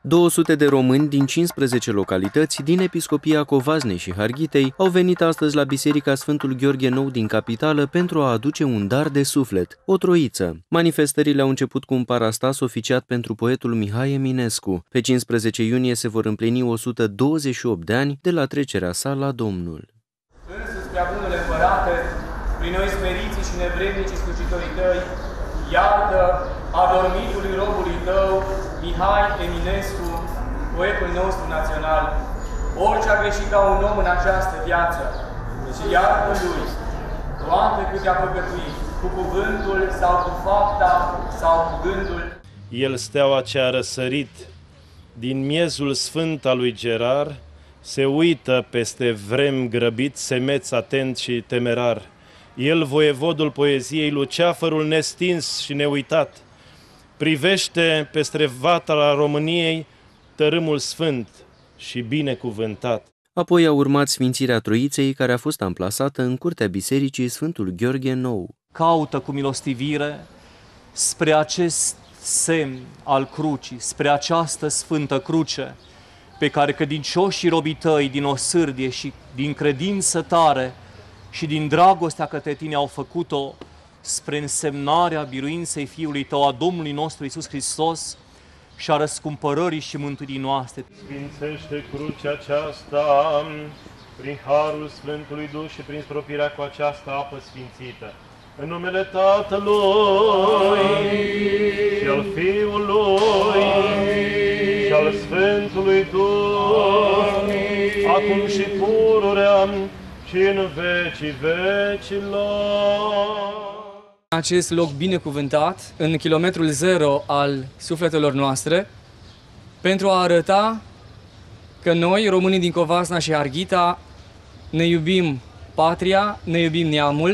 200 de români din 15 localități din Episcopia Covaznei și Harghitei au venit astăzi la Biserica Sfântul Gheorghe Nou din capitală pentru a aduce un dar de suflet, o troiță. Manifestările au început cu un parastas oficiat pentru poetul Mihai Eminescu. Pe 15 iunie se vor împlini 128 de ani de la trecerea sa la Domnul. Însuți, prea bunule Împărate, prin noi smeriții și nevrednicii slujitorii Tăi, iartă adormitului robului Tău, Mihai Eminescu, poetul nostru național, orice a greșit ca un om în această viață, și iartă lui toate câte a păcătuit, cu cuvântul sau cu fapta sau cu gândul. El, steaua ce a răsărit din miezul sfânt al lui Gerar, se uită peste vrem grăbit, semeț atent și temerar. El, voievodul poeziei, luceafărul nestins și neuitat, privește peste vatra României tărâmul sfânt și binecuvântat. Apoi a urmat sfințirea Troiței, care a fost amplasată în curtea Bisericii Sfântul Gheorghe Nou. Caută cu milostivire spre acest semn al crucii, spre această sfântă cruce, pe care credincioșii robii Tăi din osârdie și din credință tare și din dragostea către Tine au făcut-o spre însemnarea biruinței Fiului Tău, a Domnului nostru Iisus Hristos și a răscumpărării și mântuirii noastre. Sfințește crucea aceasta prin harul Sfântului Duh și prin stropirea cu această apă sfințită. În numele Tatălui și al Fiului și al Sfântului Duh, acum și pururea și în vecii vecilor. Acest loc binecuvântat, în kilometrul zero al sufletelor noastre, pentru a arăta că noi, românii din Covasna și Harghita, ne iubim patria, ne iubim neamul,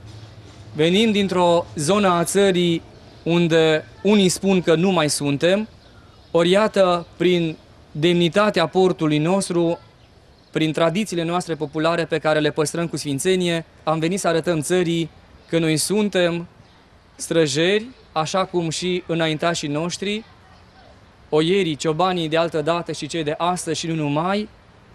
venim dintr-o zonă a țării unde unii spun că nu mai suntem, ori iată, prin demnitatea portului nostru, prin tradițiile noastre populare pe care le păstrăm cu sfințenie, am venit să arătăm țării că noi suntem străjeri, așa cum și înaintașii noștri, oierii, ciobanii de altă dată și cei de astăzi și nu numai,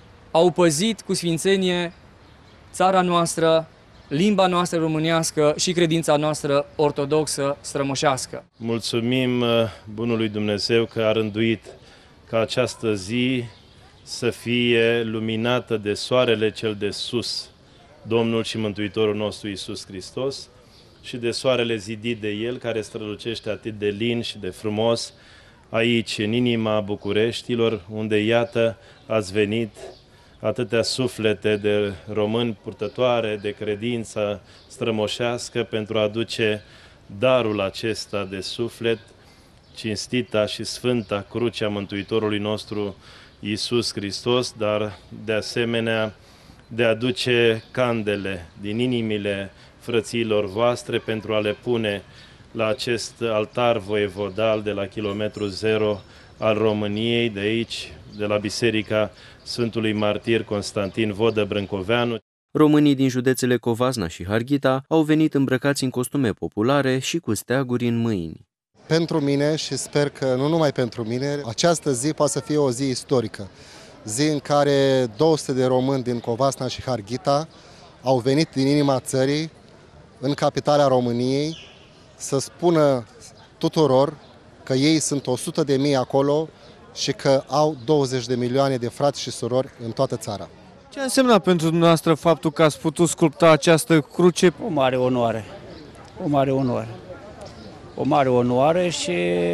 au păzit cu sfințenie țara noastră, limba noastră românească și credința noastră ortodoxă strămoșească. Mulțumim bunului Dumnezeu că a rânduit ca această zi să fie luminată de soarele cel de sus, Domnul și Mântuitorul nostru Iisus Hristos, și de soarele zidit de El, care strălucește atât de lin și de frumos aici, în inima Bucureștilor, unde, iată, ați venit atâtea suflete de români purtătoare de credință strămoșească pentru a aduce darul acesta de suflet, cinstita și sfânta crucea Mântuitorului nostru Iisus Hristos, dar de asemenea de a aduce candele din inimile frăților voastre pentru a le pune la acest altar voievodal de la kilometru zero al României, de aici, de la Biserica Sfântului Martir Constantin Vodă Brâncoveanu. Românii din județele Covasna și Harghita au venit îmbrăcați în costume populare și cu steaguri în mâini. Pentru mine, și sper că nu numai pentru mine, această zi poate să fie o zi istorică. Zi în care 200 de români din Covasna și Harghita au venit din inima țării, în capitala României, să spună tuturor că ei sunt 100.000 acolo și că au 20 de milioane de frați și surori în toată țara. Ce a însemnat pentru dumneavoastră faptul că ați putut sculpta această cruce? O mare onoare. O mare onoare. O mare onoare și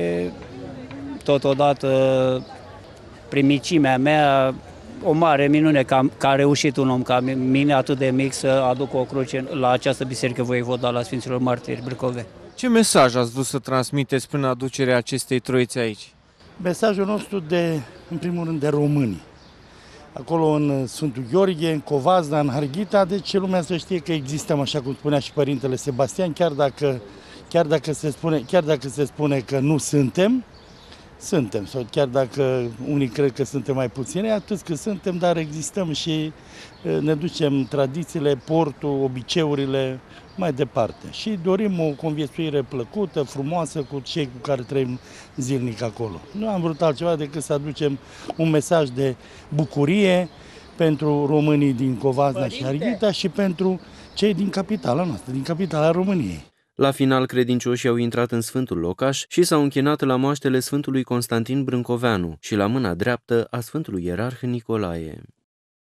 totodată primicimea mea, o mare minune că a reușit un om ca mine atât de mic să aducă o cruce la această biserică voievodală a Sfinților Martiri Brâncoveni. Ce mesaj ați vrut să transmiteți prin aducerea acestei troițe aici? Mesajul nostru în primul rând, de români. Acolo în Sfântul Gheorghe, în Covasna, în Harghita, deci lumea să știe că existăm, așa cum spunea și Părintele Sebastian, chiar dacă se spune că nu suntem, suntem, sau chiar dacă unii cred că suntem mai puțini, atât cât suntem, dar existăm și ne ducem tradițiile, portul, obiceiurile mai departe. Și dorim o conviețuire plăcută, frumoasă cu cei cu care trăim zilnic acolo. Nu am vrut altceva decât să aducem un mesaj de bucurie pentru românii din Covasna și Harghita și pentru cei din capitala noastră, din capitala României. La final, credincioșii au intrat în Sfântul Locaș și s-au închinat la moaștele Sfântului Constantin Brâncoveanu și la mâna dreaptă a Sfântului Ierarh Nicolae.